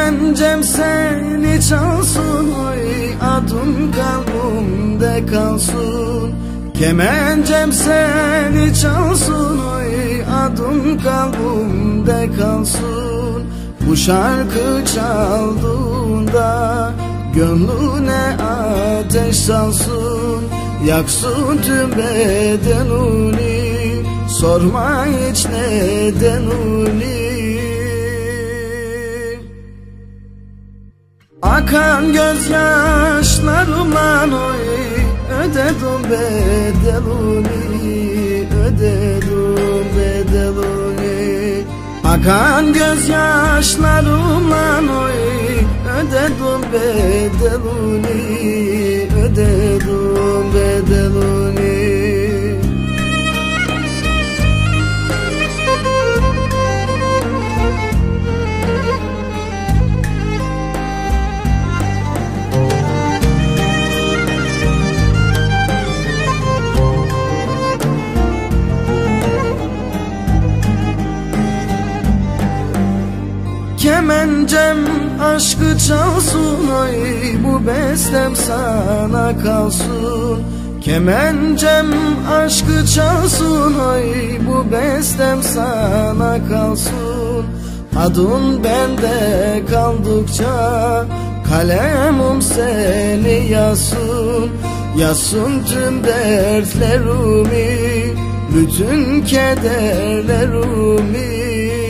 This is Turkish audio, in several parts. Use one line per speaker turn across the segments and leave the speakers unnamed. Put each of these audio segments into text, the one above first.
Kemencem seni çalsın, oy adın kalbimde kalsın. Kemencem seni çalsın, oy adın kalbimde kalsın. Bu şarkı çaldığında gönlüne ateş salsın, yaksın tüm bedenini, sorma hiç nedenini. Akan gözyaşlarımla oy ödedim bedelini, ödedim bedelini. Akan gözyaşlarımla oy ödedim bedelini, ödedim bedelini. Kemencem aşkı çalsın, oy bu bestem sana kalsın. Kemencem aşkı çalsın, oy bu bestem sana kalsın. Adın bende kaldıkça kalemim seni yazsın, yazsın tüm dertlerimi, bütün kederlerimi.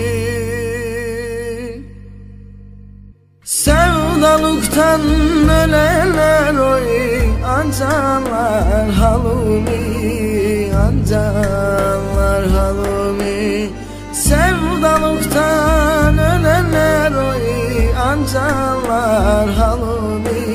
Sevdalıktan ölenler oy ancarlar halimi, ancarlar halimi. Sevdalıktan ölenler oy ancarlar halimi,